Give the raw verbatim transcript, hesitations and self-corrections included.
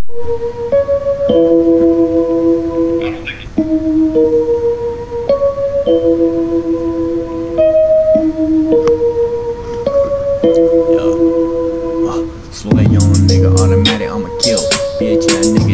Sway on nigga, automatic, I'ma kill. Bitch, that nigga.